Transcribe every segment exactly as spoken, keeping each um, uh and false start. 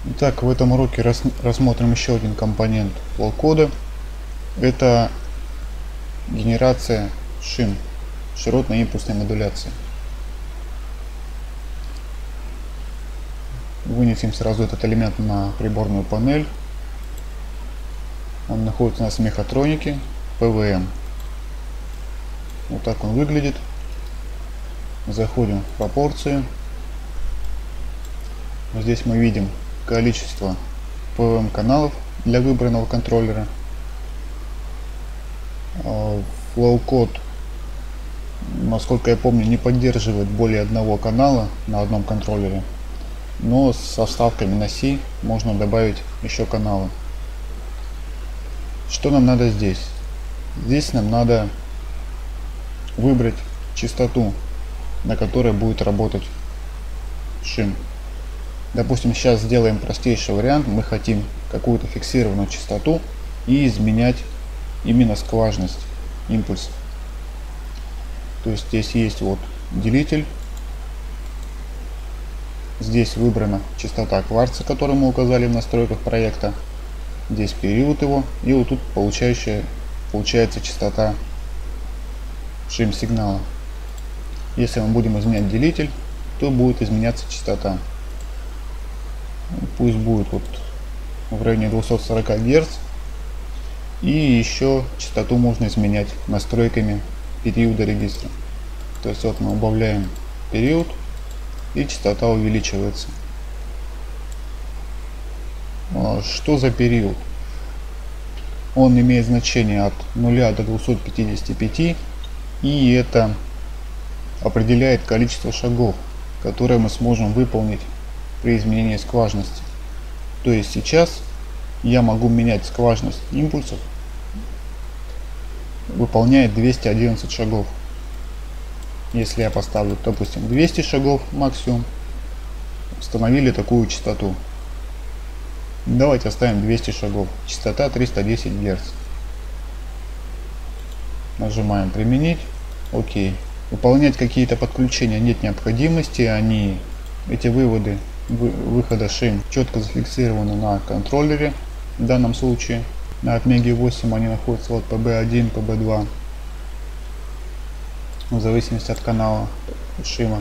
Итак, в этом уроке рас рассмотрим еще один компонент флоу-кода. Это генерация шин, широтной импульсной модуляции. Вынесем сразу этот элемент на приборную панель. Он находится у нас в мехатронике пи ви эм. Вот так он выглядит. Заходим в пропорции. Здесь мы видим количество пи ви эм каналов для выбранного контроллера. Флоу-код, насколько я помню, не поддерживает более одного канала на одном контроллере, но со вставками на си можно добавить еще каналы. Что нам надо здесь? Здесь нам надо выбрать частоту, на которой будет работать шин. Допустим, сейчас сделаем простейший вариант. Мы хотим какую-то фиксированную частоту и изменять именно скважность импульса. То есть здесь есть вот делитель. Здесь выбрана частота кварца, которую мы указали в настройках проекта. Здесь период его. И вот тут получающая, получается частота шим-сигнала. Если мы будем изменять делитель, то будет изменяться частота. Пусть будет вот в районе двухсот сорока герц. И еще частоту можно изменять настройками периода регистра. То есть вот мы убавляем период, и частота увеличивается. Что за период? Он имеет значение от нуля до двухсот пятидесяти пяти, и это определяет количество шагов, которые мы сможем выполнить при изменении скважности. То есть сейчас я могу менять скважность импульсов, выполняя двести одиннадцать шагов. Если я поставлю, допустим, двести шагов максимум, установили такую частоту. Давайте оставим двести шагов. Частота триста десять герц. Нажимаем применить. Окей. Выполнять какие-то подключения нет необходимости. Они, эти выводы выхода шин четко зафиксированы на контроллере. В данном случае на Atmega восемь они находятся вот пи би один, пи би два, в зависимости от канала шима.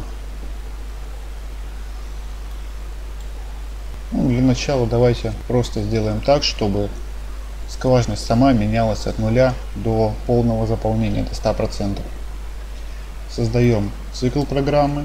Ну, для начала давайте просто сделаем так, чтобы скважность сама менялась от нуля до полного заполнения, до ста процентов. Создаем цикл программы.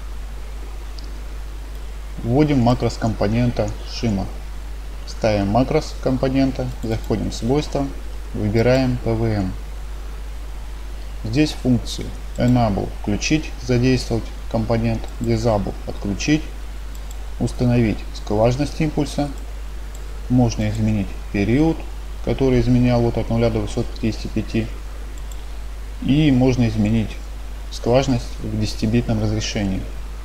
Вводим макрос компонента шима. Ставим макрос компонента, заходим в свойства, выбираем пи ви эм. Здесь функции Enable — включить, задействовать компонент, Disable — отключить, установить скважность импульса. Можно изменить период, который изменял вот от нуля до двухсот пятидесяти пяти. И можно изменить скважность в десятибитном разрешении.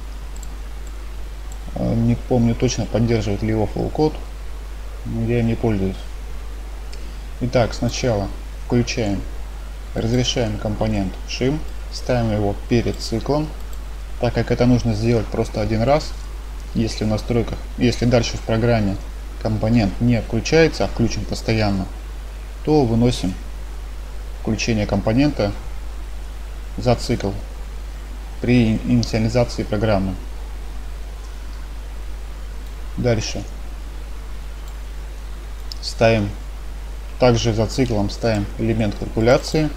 Не помню точно, поддерживает ли его флоу-код, но я им не пользуюсь. Итак, сначала включаем, разрешаем компонент шим, ставим его перед циклом, так как это нужно сделать просто один раз. Если в настройках, если дальше в программе компонент не включается, а включен постоянно, то выносим включение компонента за цикл при инициализации программы. Дальше ставим, также за циклом ставим элемент калькуляции,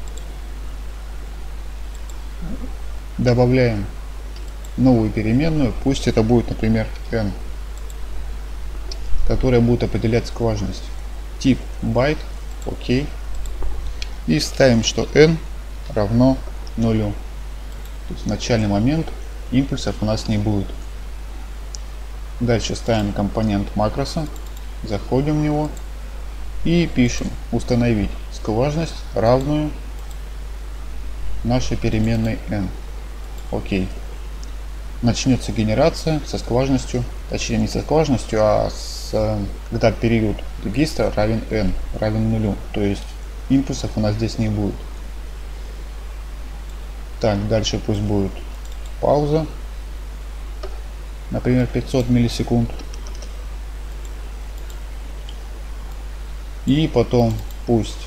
добавляем новую переменную, пусть это будет, например, n, которая будет определять скважность. Тип байт, окей, и ставим, что n равно нулю. То есть в начальный момент импульсов у нас не будет. Дальше ставим компонент макроса, заходим в него и пишем установить скважность, равную нашей переменной n. Окей. Начнется генерация со скважностью, точнее не со скважностью, а с, когда период регистра равен n, равен нулю. То есть импульсов у нас здесь не будет. Так, дальше пусть будет пауза. например, пятьсот миллисекунд. И потом пусть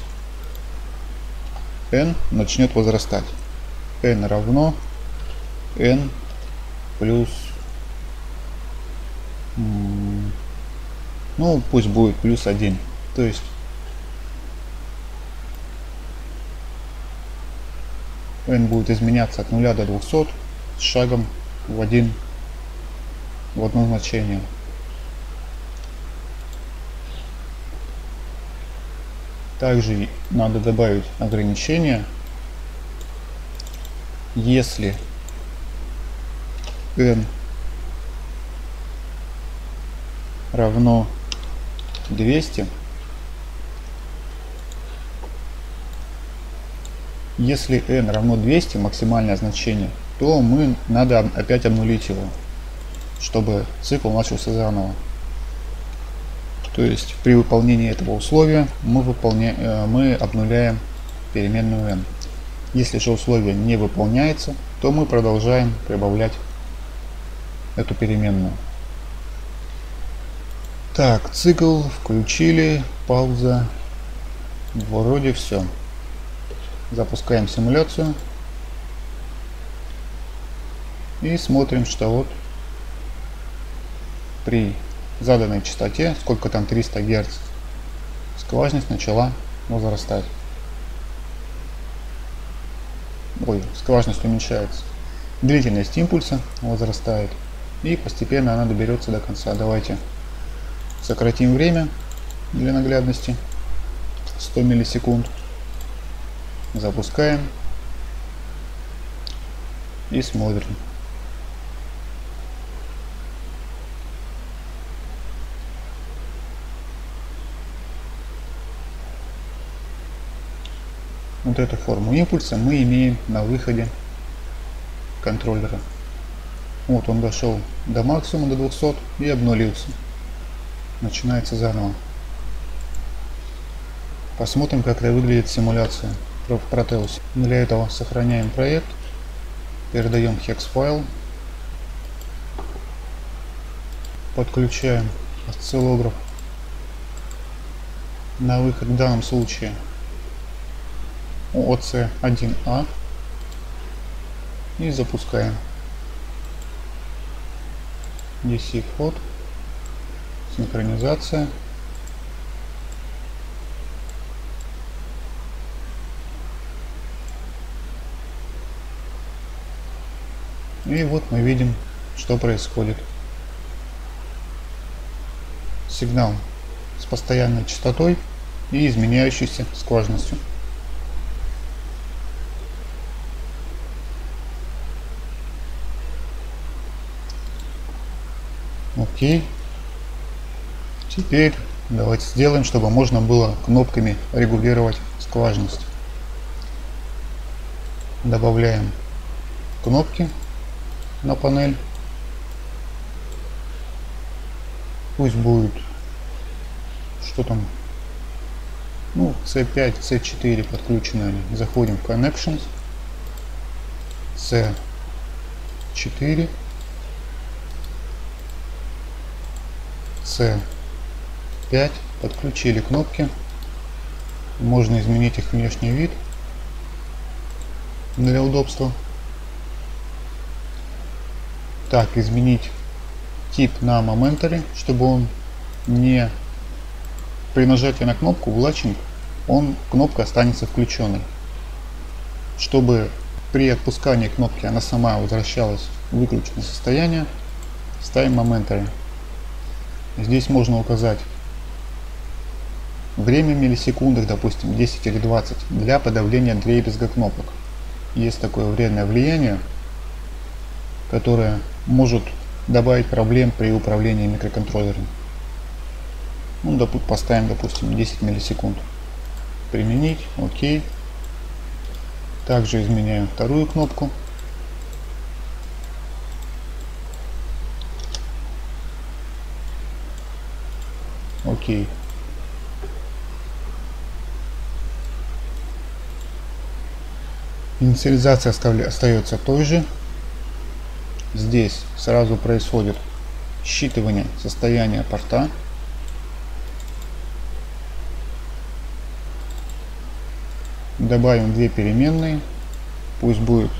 n начнет возрастать. N равно n плюс, ну пусть будет плюс один. То есть n будет изменяться от нуля до двухсот с шагом в один, в одно значение. Также надо добавить ограничение, если n равно двести, если n равно двести, максимальное значение, то мы надо опять обнулить его, чтобы цикл начался заново. То есть при выполнении этого условия мы, выполняем, мы обнуляем переменную n. Если же условие не выполняется, то мы продолжаем прибавлять эту переменную. Так, цикл включили, пауза. Вроде все. Запускаем симуляцию. И смотрим, что вот при заданной частоте, сколько там, триста герц, скважность начала возрастать. Ой, скважность уменьшается. Длительность импульса возрастает. И постепенно она доберется до конца. Давайте сократим время для наглядности. сто миллисекунд. Запускаем. И смотрим. Вот эту форму импульса мы имеем на выходе контроллера. Вот он дошел до максимума, до двухсот, и обнулился. Начинается заново. Посмотрим, как это выглядит симуляция в Proteus. Для этого сохраняем проект, передаем hex файл, подключаем осциллограф на выход, в данном случае о си один а, и запускаем ди си вход, синхронизация. И вот мы видим, что происходит. Сигнал с постоянной частотой и изменяющейся скважностью. Окей. Теперь давайте сделаем, чтобы можно было кнопками регулировать скважность. Добавляем кнопки на панель. Пусть будет, что там, ну, си пять, си четыре подключены они. Заходим в Connections, си четыре, си пять, подключили кнопки. Можно изменить их внешний вид для удобства. Так, изменить тип на Momentary, чтобы он не при нажатии на кнопку в Latching, он, кнопка останется включенной. Чтобы при отпускании кнопки она сама возвращалась в выключенное состояние, ставим Momentary. Здесь можно указать время в миллисекундах, допустим десять или двадцать, для подавления дребезга кнопок. Есть такое вредное влияние, которое может добавить проблем при управлении микроконтроллером. Ну, допустим, поставим, допустим, десять миллисекунд. Применить, окей. Также изменяем вторую кнопку. Окей. Инициализация остается той же. Здесь сразу происходит считывание состояния порта. Добавим две переменные. Пусть будет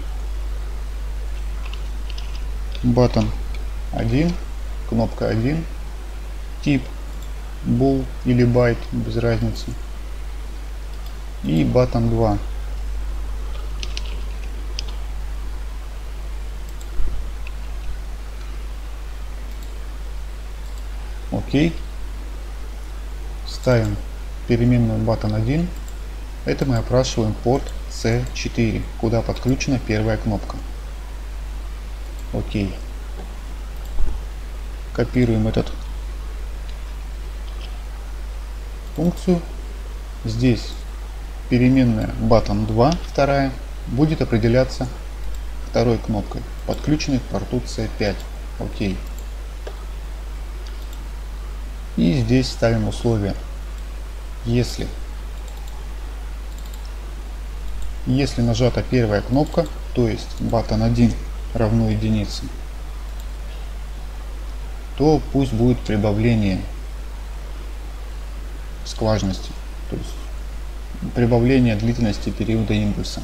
button один, кнопка один, тип bool или byte, без разницы, и button два. Окей. Ставим переменную button один. Это мы опрашиваем порт си четыре, куда подключена первая кнопка. Окей. Копируем этот функцию. Здесь переменная button два, вторая, будет определяться второй кнопкой, подключенной к порту си пять. Окей. И здесь ставим условие. Если Если нажата первая кнопка, то есть button один равно единице, то пусть будет прибавление скважности, то есть прибавление длительности периода импульса.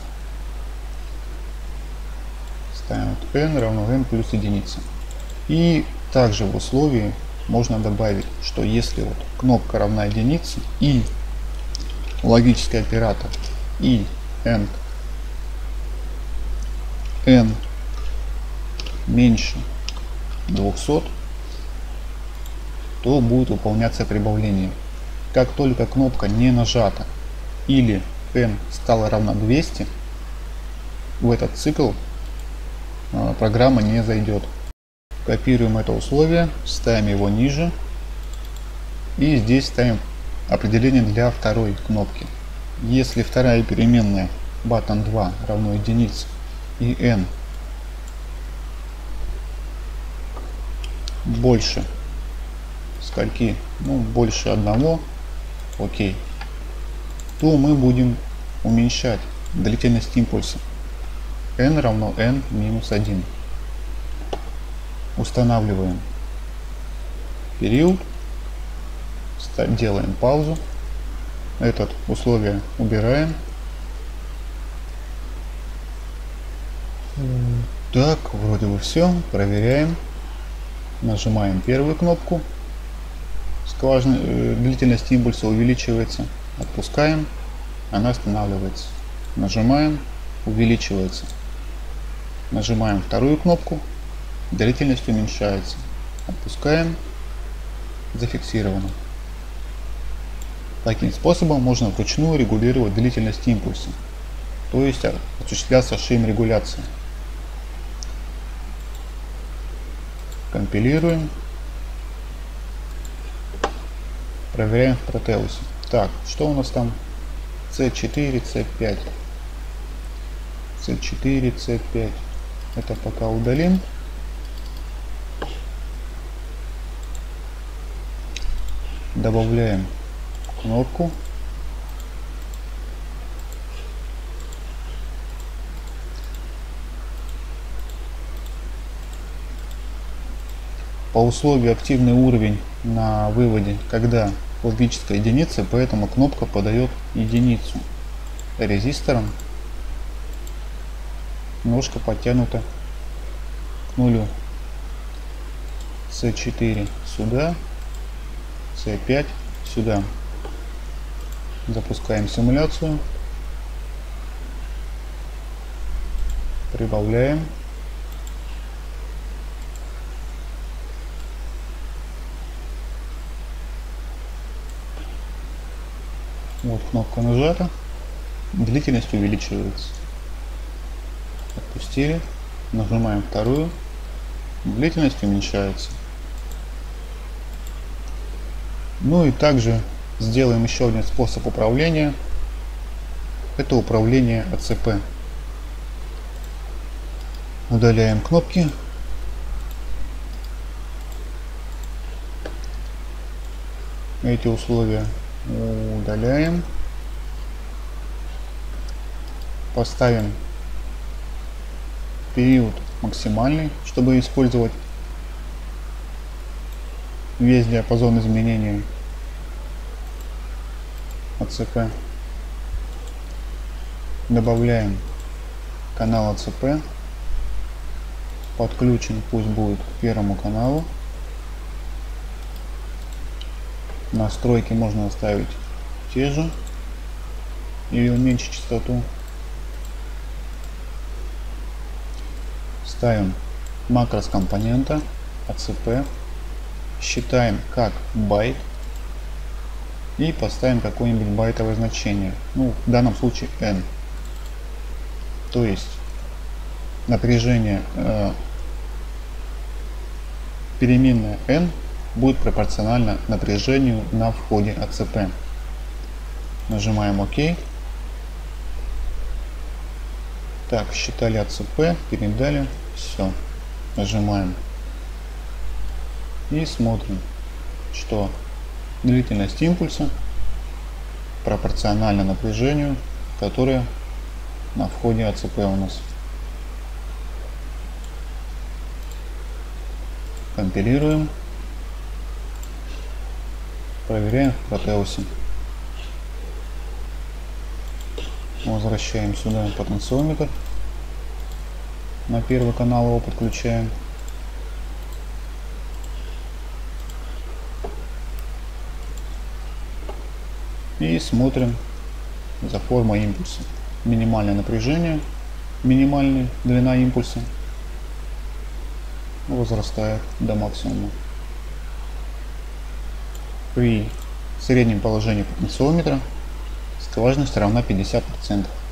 Ставим вот n равно n плюс единица. И также в условии можно добавить, что если вот кнопка равна единице и логический оператор и n, n меньше двухсот, то будет выполняться прибавление. Как только кнопка не нажата или n стала равна двухстам, в этот цикл программа не зайдет. Копируем это условие, ставим его ниже и здесь ставим определение для второй кнопки. Если вторая переменная button два равно единице и n больше скольки, ну больше одного, окей, то мы будем уменьшать длительность импульса. N равно n минус один. Устанавливаем период, делаем паузу, этот условие убираем. Так, вроде бы все. Проверяем. Нажимаем первую кнопку. Скважина, э, длительность импульса увеличивается. Отпускаем. Она останавливается. Нажимаем. Увеличивается. Нажимаем вторую кнопку. Длительность уменьшается. Отпускаем. Зафиксировано. Таким способом можно вручную регулировать длительность импульса, то есть осуществляться шим-регуляция. Компилируем. Проверяем в Proteus. Так, что у нас там? си четыре, си пять. си четыре, си пять. Это пока удалим. Добавляем кнопку. По условию активный уровень на выводе, когда логическая единица, поэтому кнопка подает единицу. Резистором немножко подтянута к нулю. си четыре сюда, си пять сюда. Запускаем симуляцию. Прибавляем. Вот кнопка нажата. Длительность увеличивается. Отпустили. Нажимаем вторую. Длительность уменьшается. Ну и также сделаем еще один способ управления. Это управление АЦП. Удаляем кнопки. Эти условия удаляем. Поставим период максимальный, чтобы использовать весь диапазон изменений АЦП. Добавляем канал а цэ пэ. Подключен, пусть будет к первому каналу. Настройки можно оставить те же или уменьшить частоту. Ставим макрос компонента а цэ пэ, считаем как байт и поставим какое-нибудь байтовое значение, ну в данном случае n. То есть напряжение э, переменная n будет пропорционально напряжению на входе а цэ пэ. Нажимаем ОК. Так, считали а цэ пэ, передали, все. Нажимаем и смотрим, что длительность импульса пропорциональна напряжению, которое на входе а цэ пэ у нас. Компилируем. Проверяем в Proteus. Возвращаем сюда потенциометр. На первый канал его подключаем. И смотрим за формой импульса. Минимальное напряжение, минимальная длина импульса возрастает до максимума. При среднем положении потенциометра скважинность равна пятьдесят процентов.